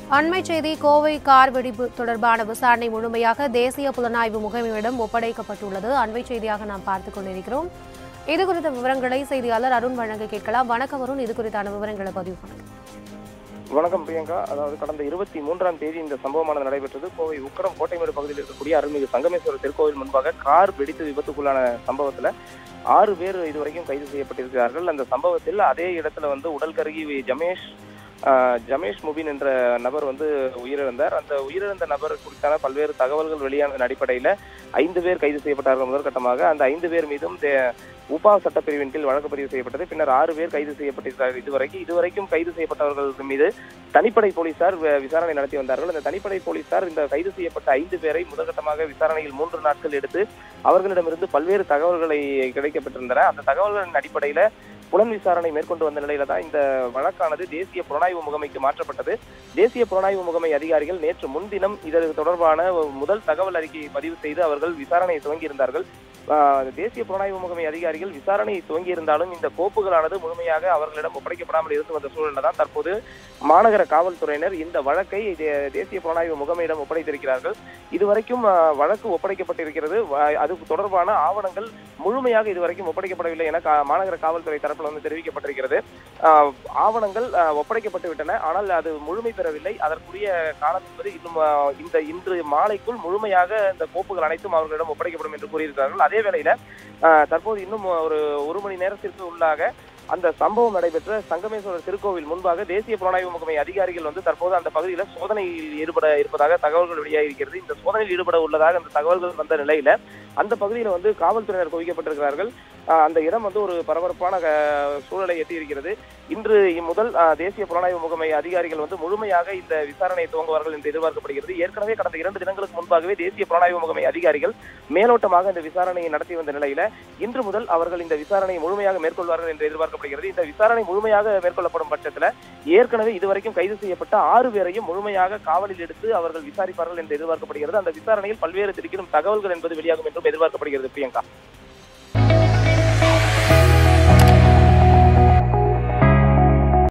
அண்மை செய்தி கோவை கார் வெடிப்பு தொடர்பான விசாரணை முழுமையாக தேசிய புலனாய்வு முகமையிடம் ஒப்படைக்கப்பட்டுள்ளது. அண்மை செய்தியாக நாம் பார்த்துக் கொண்டிருக்கிறோம். இது குறித்த விவரங்களை செய்தியாளர் அருண் வழங்க கேட்கலாம். வணக்கம் அருண், இது குறித்தான விவரங்களை பதிவு பண்ணுங்க. வணக்கம் பிரியங்கா. அதாவது கடந்த 23ஆம் தேதி இந்த சம்பவமானது நடைபெற்றது. கோவை உக்கரம் கோட்டைமேடு பகுதியில் இருக்கக்கூடிய அருள்மிகு சங்கமேஸ்வரர் திருக்கோவில் முன்பாக கார் வெடித்து விபத்துக்குள்ளான சம்பவத்தில் 6 பேர் இதுவரைக்கும் கைது செய்யப்பட்டிருக்கிறார்கள். அந்த சம்பவத்தில் அதே இடத்துல உடல் கருகி ஜமேஷ் முபின் என்ற நபர் உயிரிழந்தார். அந்த உயிரிழந்த நபர் குறித்தான பல்வேறு தகவல்கள் வெளியானதன் அடிப்படையில் 5 பேர் கைது செய்யப்பட்டார்கள். முதற்கட்டமாக அந்த 5 பேர் மீதும் உபா சட்டப்பிரிவின் கீழ் வழக்கு பதிவு செய்யப்பட்டது. பின்னர் 6 பேர் கைது செய்யப்பட்டிருக்கிறார்கள். இதுவரைக்கும் கைது செய்யப்பட்டவர்கள் மீது தனிப்படை போலீசார் விசாரணை நடத்தி வந்தார்கள். அந்த தனிப்படை போலீசார் இந்த கைது செய்யப்பட்ட 5 பேரை முதற்கட்டமாக விசாரணையில் 3 நாட்கள் எடுத்து அவர்களிடமிருந்து பல்வேறு தகவல்களை கிடைக்கப்பட்டிருந்தன. அந்த தகவல்களின் அடிப்படையில புலன் விசாரணை மேற்கொண்டு வந்த நிலையில தான் இந்த வழக்கானது தேசிய புலனாய்வு முகமைக்கு மாற்றப்பட்டது. தேசிய புலனாய்வு முகமை அதிகாரிகள் நேற்று முன்தினம் இதற்கு தொடர்பான முதல் தகவல் அறிக்கையை பதிவு செய்து அவர்கள் விசாரணையை துவங்கியிருந்தார்கள். தேசிய புலனாய்வு முகமை அதிகாரிகள் விசாரணையை துவங்கியிருந்தாலும் இந்த கோப்புகளானது முழுமையாக அவர்களிடம் ஒப்படைக்கப்படாமல் இருந்து வந்த சூழலில் தான் தற்போது மாநகர காவல்துறையினர் இந்த வழக்கை தேசிய புலனாய்வு முகமையிடம் ஒப்படைத்திருக்கிறார்கள். இதுவரைக்கும் வழக்கு ஒப்படைக்கப்பட்டிருக்கிறது. அது தொடர்பான ஆவணங்கள் முழுமையாக இதுவரைக்கும் ஒப்படைக்கப்படவில்லை என மாநகர காவல்துறை தரப்பில் தெரிவிக்கப்பட்டிருக்கிறது. ஆவணங்கள் ஒப்படைக்கப்பட்டு விட்டன, ஆனால் அது முழுமை பெறவில்லை. அதற்குரிய காலம் என்பது இன்று மாலைக்குள் முழுமையாக இந்த கோப்புகள் அனைத்தும் அவர்களிடம் ஒப்படைக்கப்படும் என்று கூறியிருக்கிறார்கள். அதே வேளையில தற்போது இன்னும் ஒரு மணி நேரத்திற்கு உள்ளாக அந்த சம்பவம் நடைபெற்ற சங்கமேஸ்வரர் திருக்கோவில் முன்பாக தேசிய புலனாய்வு முகமை அதிகாரிகள் தற்போது அந்த பகுதியில் சோதனையில் ஈடுபட இருப்பதாக தகவல்கள் வெளியாகியிருக்கிறது. இந்த சோதனையில் ஈடுபட உள்ளதாக அந்த தகவல்கள் வந்த நிலையில அந்த பகுதியில் காவல்துறையினர் குவிக்கப்பட்டிருக்கிறார்கள். அந்த இடம் ஒரு பரபரப்பான சூழலை எட்டியிருக்கிறது. இன்று முதல் தேசிய புலனாய்வு முகமை அதிகாரிகள் முழுமையாக இந்த விசாரணையை துவங்குவார்கள் என்று எதிர்பார்க்கப்படுகிறது. ஏற்கனவே கடந்த 2 தினங்களுக்கு முன்பாகவே தேசிய புலனாய்வு முகமை அதிகாரிகள் மேலோட்டமாக இந்த விசாரணையை நடத்தி வந்த நிலையில இன்று முதல் அவர்கள் இந்த விசாரணையை முழுமையாக மேற்கொள்வார்கள் என்று எதிர்பார்க்கப்படுகிறது. இந்த விசாரணை முழுமையாக மேற்கொள்ளப்படும் பட்சத்தில் ஏற்கனவே இதுவரைக்கும் கைது செய்யப்பட்ட 6 பேரையும் முழுமையாக காவலில் எடுத்து அவர்கள் விசாரிப்பார்கள் என்று எதிர்பார்க்கப்படுகிறது. அந்த விசாரணையில் பல்வேறு திடுக்கிடும் தகவல்கள் என்பது வெளியாகும் என்றும் எதிர்பார்க்கப்படுகிறது. பிரியங்கா.